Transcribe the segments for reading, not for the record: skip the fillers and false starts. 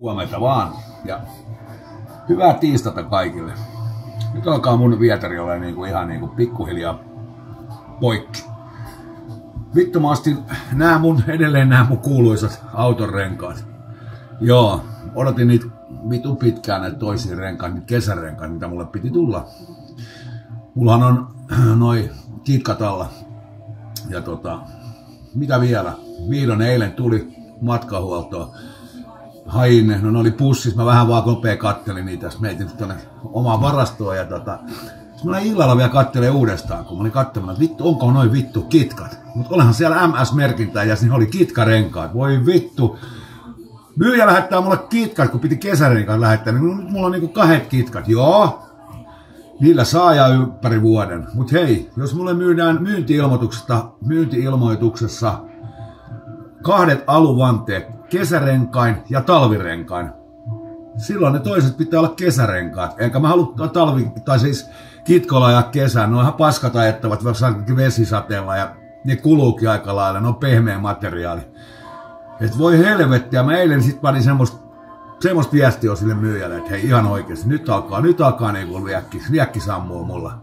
Huomenta vaan ja hyvää tiistata kaikille. Nyt alkaa mun vietari olla ihan pikkuhiljaa poikki. Vittu mä ostin edelleen nämä mun kuuluisat autonrenkaat. Joo, odotin niitä vitun pitkään näitä toisia renkaita, niitä kesärenkaita, mitä mulle piti tulla. Mullahan on noi kitkat alla. Ja mitä vielä? Vihdoin eilen tuli matkahuoltoon. Hain ne, ne oli pussissa, mä vähän vaan nopea kattelin niitä, sitten meitin tuonne omaan varastoon ja mä olin illalla vielä kattelee uudestaan, kun mä olin katsomaan, että vittu, onko noin vittu kitkat. Mutta olihan siellä MS-merkintä ja siinä oli kitkarenkaat, voi vittu. Myyjä lähettää mulle kitkat, kun piti kesärenkaat lähettää, niin nyt mulla on 2 kitkat, joo. Niillä saa ja ympäri vuoden, mut hei, jos mulle myydään myynti-ilmoituksessa 2 aluvanteet, kesärenkain ja talvirenkain. Silloin ne toiset pitää olla kesärenkaat. Enkä mä halua kitkolla ajaa kesään. Ne on ihan paskat ajettavat vesisateella ja ne kuluukin aika lailla. Ne on pehmeä materiaali. Et voi helvettiä. Mä eilen sit panin semmoista viestiä sille myyjälle, että hei ihan oikeesti. Nyt alkaa niinku liekki sammuu mulla.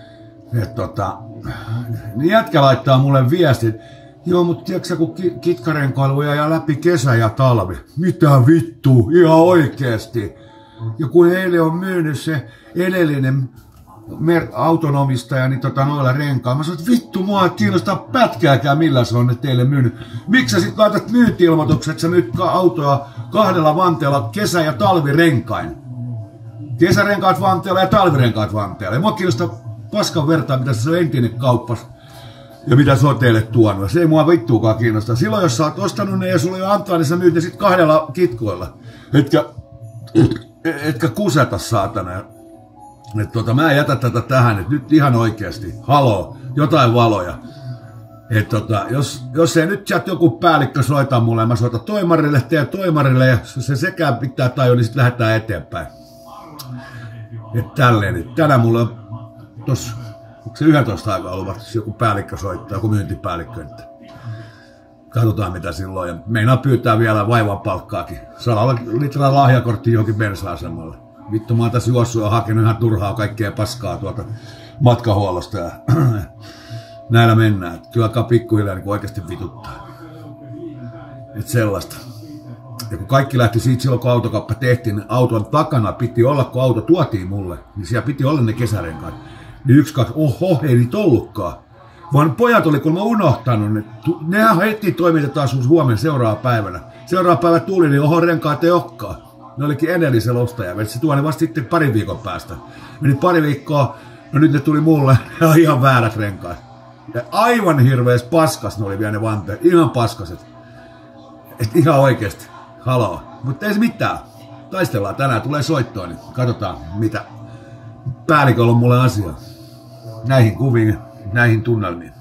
Niin jätkä laittaa mulle viestit. Joo, mutta tiedätkö kun kitkarenkoilu jää läpi kesä ja talvi? Mitä vittu? Ihan oikeesti. Ja kun eilen on myynyt se edellinen autonomistaja niin noilla renkaan, mä sanoin, että vittu, mua ei kiinnostaa pätkääkään millä se on ne teille myynyt. Miksi sä sit laitat myynti-ilmoitukset, että sä myyt autoa 2 vanteella kesä- ja talvirenkain? Kesärenkaat vanteella ja talvirenkaat vanteella. Ei mua kiinnostaa paskan vertaa, mitä se on entinen kauppas. Ja mitä se on teille tuonut. Se ei mua vittuukaan kiinnostaa. Silloin jos sä oot ostanut ne ja sulla jo antaa, niin sä myyt ne sit 2 kitkoilla. Etkä kuseta saatana. Mä en jätä tätä tähän, että nyt ihan oikeesti. Haloo, jotain valoja. Jos ei nyt sieltä joku päällikkö soita mulle, mä soitan toimarille, teen toimarille ja se sekään pitää tajua, niin sit lähdetään eteenpäin. Tälleen. Tänään mulle on tossa. Onko se 11 aikaa ollut joku päällikkö soittaa, joku myyntipäällikkö? Katsotaan mitä silloin. Ja meinaa pyytää vielä vaivan palkkaakin. 100 litraa lahjakortti johonkin bensa-asemalle. Vittu mä oon tässä juossut ja hakenut ihan turhaa kaikkea paskaa tuolta matkahuollosta. Ja näillä mennään. Kyllä alkaa pikkuhiljaa niin oikeasti vituttaa. Että sellaista. Ja kun kaikki lähti siitä silloin, kun autokauppa tehtiin, niin auton takana piti olla, kun auto tuotiin mulle, niin siellä piti olla ne kesärenkaat. Niin 1, 2, ei niitä ollutkaan. Vaan pojat oli kun mä unohtanut, nehän heti toimitetaan sun huomenna seuraava päivänä. Seuraava päivä tuli, niin renkaat ei olekaan. Ne olikin edellisellä ostajalla. Se tuo ne vasta sitten 2 viikon päästä. Meni 2 viikkoa, no nyt ne tuli mulle, ne on ihan väärät renkaat. Ja aivan hirvees paskas ne oli vielä ne vanteet, ihan paskaset. Et ihan oikeesti, haloo. Mutta ei se mitään. Taistellaan tänään, tulee soittoon, niin katsotaan mitä päälliköllä on mulle asiaa. Näihin kuviin, näihin tunnelmiin.